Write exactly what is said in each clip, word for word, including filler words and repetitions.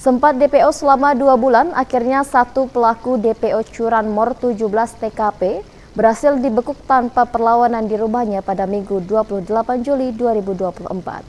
Sempat D P O selama dua bulan, akhirnya satu pelaku D P O Curanmor tujuh belas T K P berhasil dibekuk tanpa perlawanan di rumahnya pada Minggu dua puluh delapan Juli dua ribu dua puluh empat.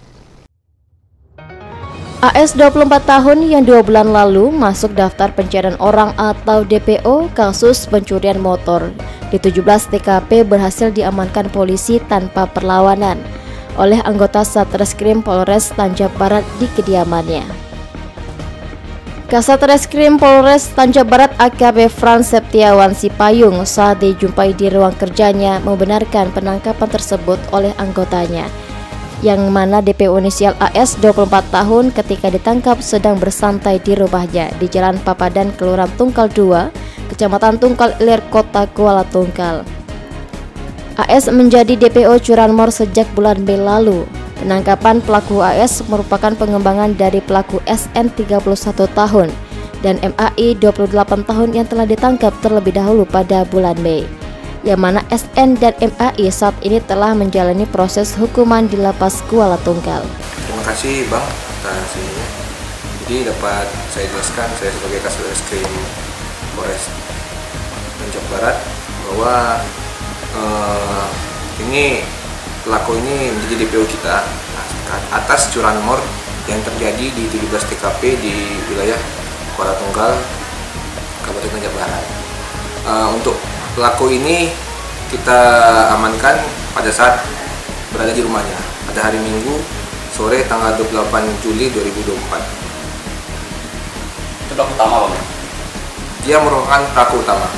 A S dua puluh empat tahun yang dua bulan lalu masuk daftar pencarian orang atau D P O kasus pencurian motor di tujuh belas T K P berhasil diamankan polisi tanpa perlawanan oleh anggota Satreskrim Polres Tanjab Barat di kediamannya. Kasatreskrim Polres Tanjab Barat A K B Frans Septiawan Sipayung saat dijumpai di ruang kerjanya membenarkan penangkapan tersebut oleh anggotanya, yang mana D P O inisial A S dua puluh empat tahun ketika ditangkap sedang bersantai di rumahnya di Jalan Papadan, Kelurahan Tungkal dua, Kecamatan Tungkal Ilir, Kota Kuala Tungkal. A S menjadi D P O Curanmor sejak bulan Mei lalu. Penangkapan pelaku A S merupakan pengembangan dari pelaku S N tiga puluh satu tahun dan M A I dua puluh delapan tahun yang telah ditangkap terlebih dahulu pada bulan Mei, yang mana S N dan M A I saat ini telah menjalani proses hukuman di Lapas Kuala Tungkal. Terima kasih Bang atas ini. Jadi dapat saya jelaskan, saya sebagai Kasatreskrim Polres Tanjab Barat bahwa uh, ini pelaku ini menjadi D P O kita atas curanmor yang terjadi di tujuh belas T K P di wilayah Kuala Tungkal, Kabupaten Tanjab Barat. Uh, untuk pelaku ini kita amankan pada saat berada di rumahnya pada hari Minggu sore tanggal dua puluh delapan Juli dua ribu dua puluh empat. Itu pelaku utama Bang? Dia merupakan pelaku utama.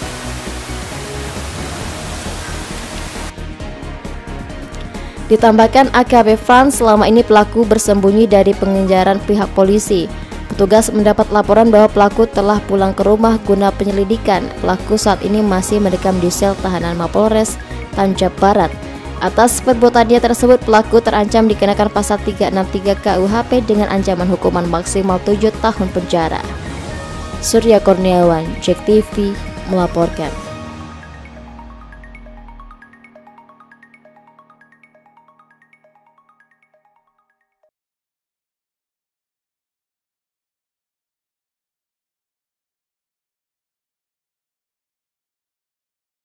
Ditambahkan A K B Frans, selama ini pelaku bersembunyi dari pengejaran pihak polisi. Petugas mendapat laporan bahwa pelaku telah pulang ke rumah guna penyelidikan. Pelaku saat ini masih mendekam di sel tahanan Mapolres Tanjab Barat. Atas perbuatannya tersebut, pelaku terancam dikenakan pasal tiga enam tiga K U H P dengan ancaman hukuman maksimal tujuh tahun penjara. Surya Kurniawan, Jek T V melaporkan.